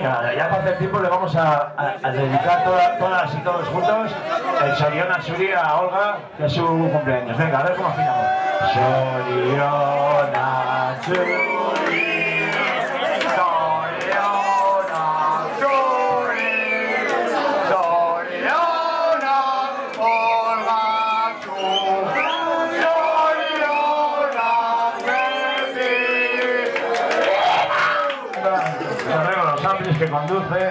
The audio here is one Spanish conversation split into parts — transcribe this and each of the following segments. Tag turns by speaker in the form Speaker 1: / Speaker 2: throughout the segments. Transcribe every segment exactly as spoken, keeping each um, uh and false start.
Speaker 1: Venga, ya para hacer tiempo le vamos a, a, a dedicar toda, todas y todos juntos el Sorión Atsuri a Olga, que es su cumpleaños. Venga, a ver cómo afinamos. Sorión Atsuri. Que conduce,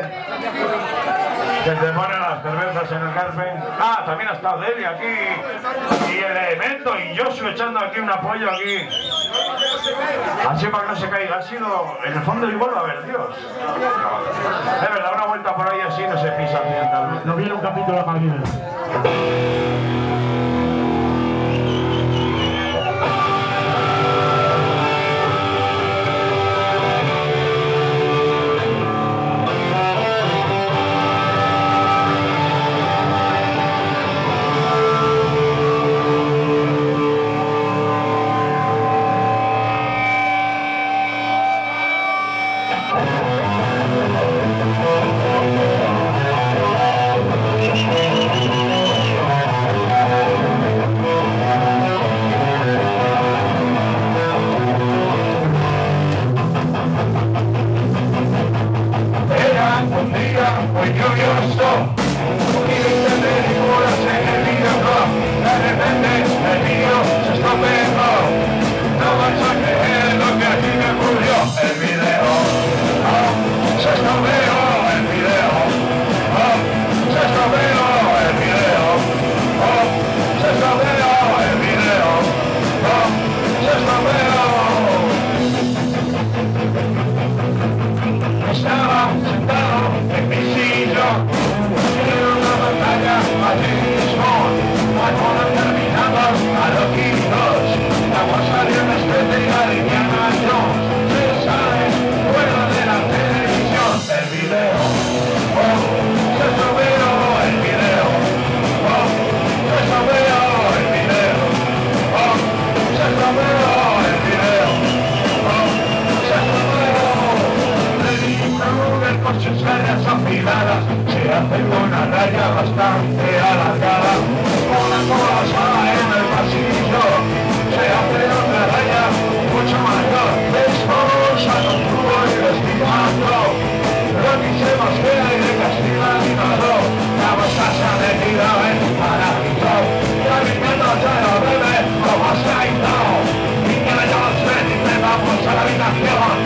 Speaker 1: que te pone las cervezas en el Carpen. Ah, también ha estado Delia aquí, y el Elemento, y Josu echando aquí un apoyo aquí. Así para que no se caiga, ha sido, en el fondo igual va a ver Dios. Es verdad, una vuelta por ahí así no se pisa ambientalmente.
Speaker 2: No viene un capítulo a Malvina.
Speaker 3: Vamos a la habitación.